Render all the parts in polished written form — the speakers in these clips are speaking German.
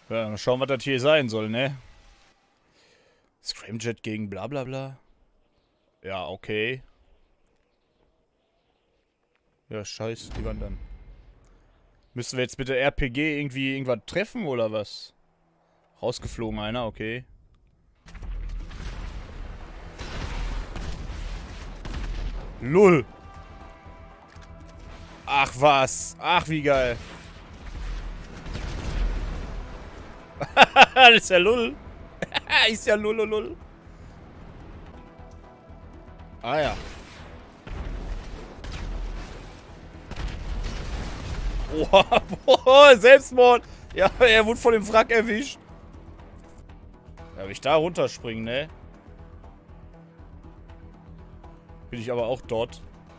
Ja, mal schauen, was das hier sein soll, ne? Scramjet gegen bla bla bla. Ja, okay. Ja, scheiß, die waren dann. Müssen wir jetzt mit der RPG irgendwie irgendwas treffen, oder was? Rausgeflogen einer, okay. Lull. Ach was. Ach, wie geil. Das ist ja Lull. Ist ja Lull, Lull, Lull. Ah ja. Oh, Selbstmord. Ja, er wurde von dem Wrack erwischt. Ja, wenn ich da runterspringen, ne? Bin ich aber auch dort.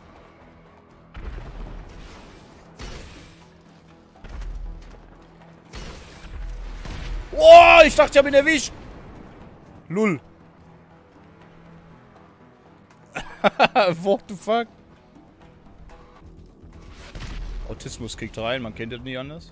Oh, ich dachte, ich hab ihn erwischt. Lull. What the fuck? Autismus kickt rein, man kennt das nicht anders.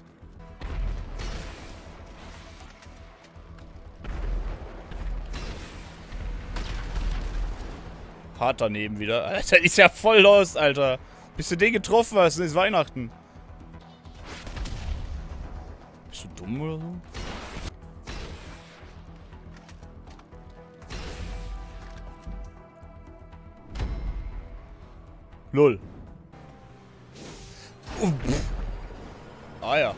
Hart daneben wieder. Alter, ist ja voll los, Alter. Bis du den getroffen hast, ist Weihnachten. Bist du dumm oder so? Lull. Ah ja.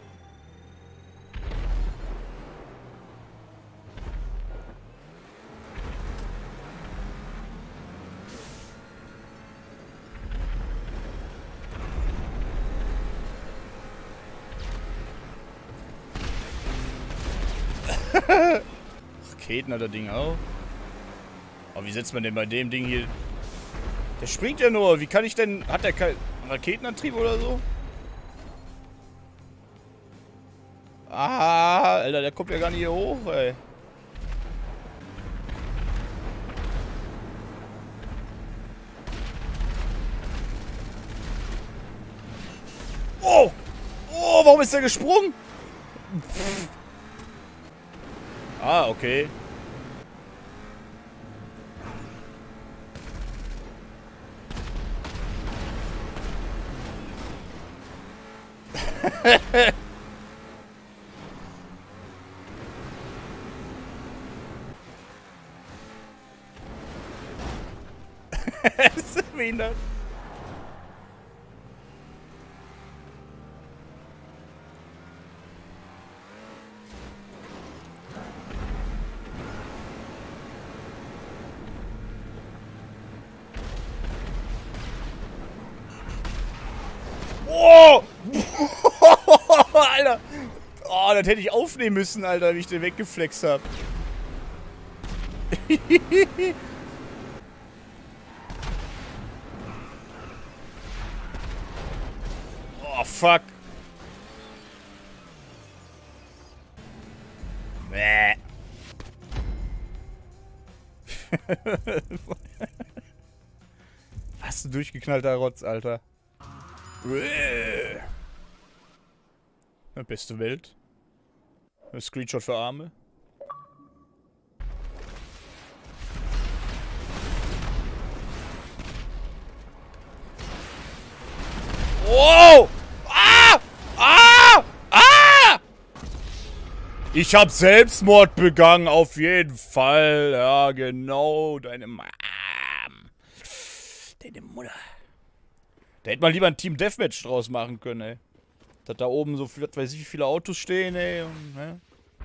Raketen hat das Ding auch. Aber wie setzt man denn bei dem Ding hier? Der springt ja nur. Wie kann ich denn... Hat der keinen Raketenantrieb oder so? Ah, Alter, der kommt ja gar nicht hier hoch, ey. Oh! Oh, warum ist der gesprungen? Ah, okay. Das ist behindert. Oh! Alter! Oh, das hätte ich aufnehmen müssen, Alter, wie ich den weggeflext hab. Oh, fuck. Bäh. Was ein durchgeknallter Rotz, Alter. Beste Welt. Ein Screenshot für Arme. Wow! Ah! Ah! Ah! Ich hab Selbstmord begangen, auf jeden Fall. Ja, genau. Deine Mom. Deine Mutter. Da hätte man lieber ein Team Deathmatch draus machen können, ey. Dass da oben so, was weiß ich, wie viele Autos stehen, ey. Und, ne?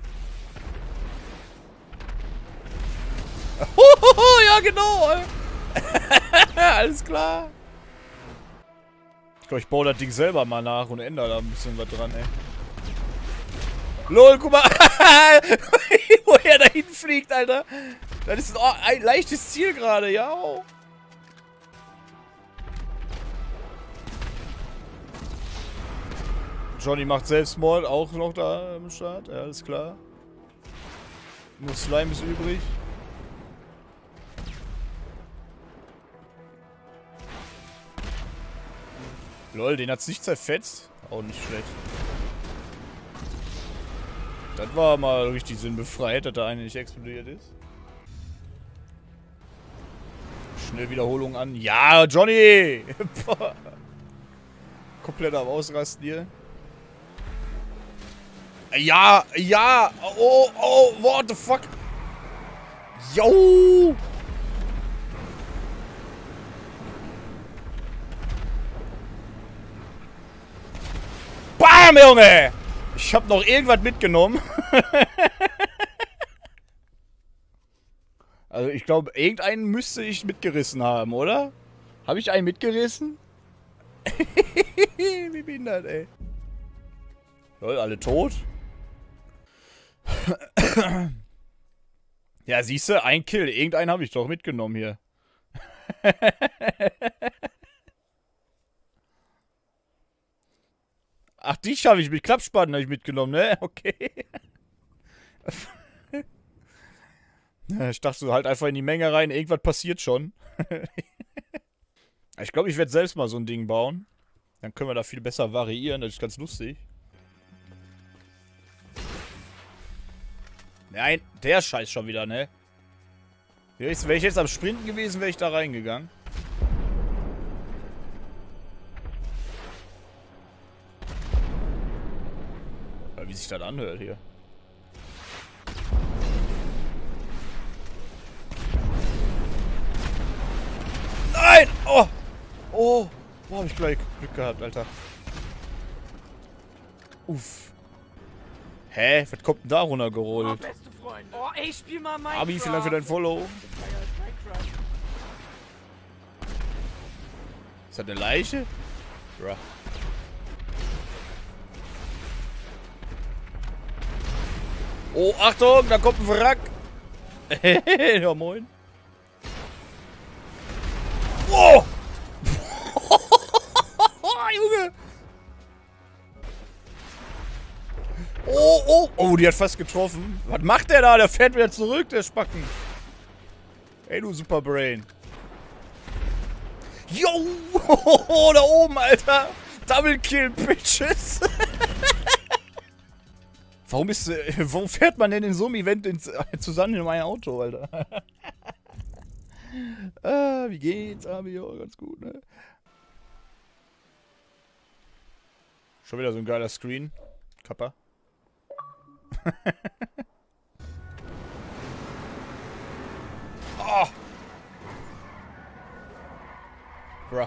Ja, genau, ey. Alles klar. Ich glaube, ich baue das Ding selber mal nach und ändere da ein bisschen was dran, ey. LOL, guck mal. Wo er da hinfliegt, Alter. Das ist ein leichtes Ziel gerade, ja. Johnny macht Selbstmord, auch noch da am Start. Ja, alles klar. Nur Slime ist übrig. Lol, den hat's nicht zerfetzt. Auch nicht schlecht. Das war mal richtig sinnbefreit, dass der eine nicht explodiert ist. Schnell Wiederholung an. Ja, Johnny! Komplett am Ausrasten hier. Ja, ja! Oh, oh, what the fuck? Yo! Bam, Junge! Ich hab noch irgendwas mitgenommen. Also ich glaube, irgendeinen müsste ich mitgerissen haben, oder? Habe ich einen mitgerissen? Wie behindert, ey. Lol, alle tot? Ja, siehst du, ein Kill. Irgendeinen habe ich doch mitgenommen hier. Ach, dich habe ich mit Klappspaten mitgenommen, ne? Okay. Ich dachte so halt einfach in die Menge rein, irgendwas passiert schon. Ich glaube, ich werde selbst mal so ein Ding bauen. Dann können wir da viel besser variieren, das ist ganz lustig. Nein, der Scheiß schon wieder, ne? Wäre ich jetzt am Sprinten gewesen, wäre ich da reingegangen. Wie sich das anhört hier. Nein! Oh! Oh! Boah, hab ich gleich Glück gehabt, Alter. Uff. Hä? Was kommt denn da runtergerollt? Oh, beste Freunde. Oh, ey, spiel mal Minecraft. Abi, vielen Dank für dein Follow. Ist das eine Leiche? Bruh. Oh, Achtung, da kommt ein Wrack. Ja, moin. Oh! Junge! Oh, oh, oh, die hat fast getroffen. Was macht der da? Der fährt wieder zurück, der Spacken. Ey, du Superbrain. Yo! Da oben, Alter. Double Kill, Bitches. Warum fährt man denn in so einem Event zusammen in mein Auto, Alter? Wie geht's, Abi? Ja, ganz gut, ne? Schon wieder so ein geiler Screen. Kappa. Oh! Bruh.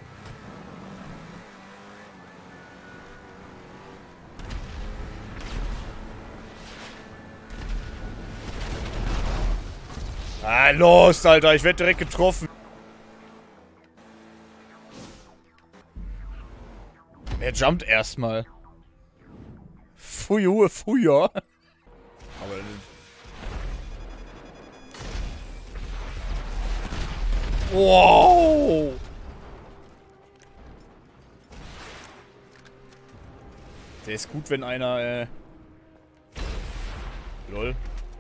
Ah, los, Alter, ich werde direkt getroffen. Er jumpt erstmal. Fujue, Fuja. Aber. Wow! Der ist gut, wenn einer, Lol.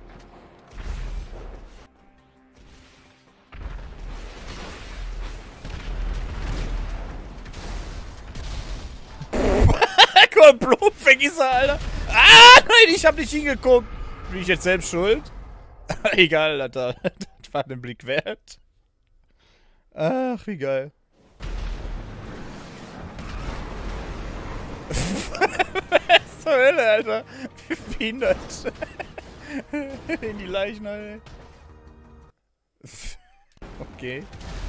Guck mal, Blumenvergießer, Alter. Ah, nein, ich hab nicht hingeguckt. Bin ich jetzt selbst schuld? Egal, Alter. Das war den Blick wert. Ach, wie geil. Was zur Hölle, Alter? Wie behindert. In die Leichen, Alter. Okay.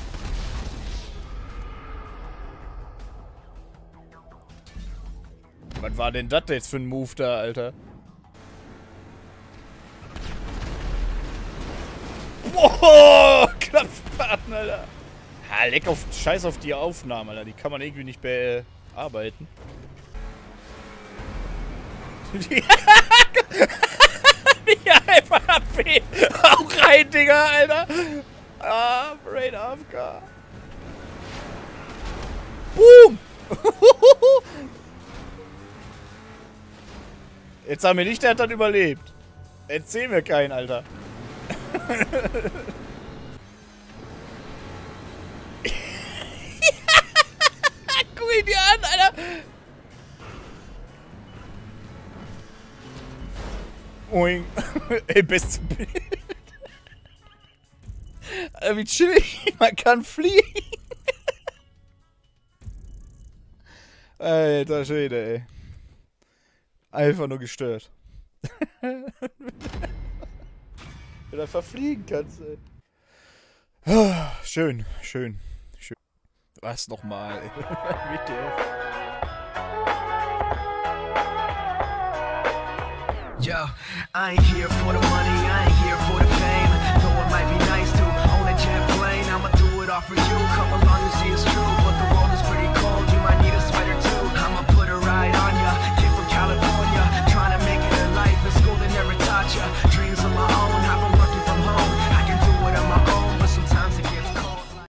Was war denn das jetzt für ein Move da, Alter? Boah, Klappspaten, Alter. Ha, leck auf, scheiß auf die Aufnahmen, Alter. Die kann man irgendwie nicht bearbeiten. Ja, einfach AP. Auch rein, Digga, Alter. Ah, Brain AFK. Boom. Jetzt haben wir nicht, der hat dann überlebt. Erzähl mir keinen, Alter. Guck ihn dir an, Alter. Oing. Ey, bestes Bild. Alter, wie chillig. Man kann fliegen. Alter Schwede, ey. Einfach nur gestört. Wenn du einfach fliegen kannst, ey. Schön, schön, schön. Was nochmal, ey. Yo, I ain't here for the money, I ain't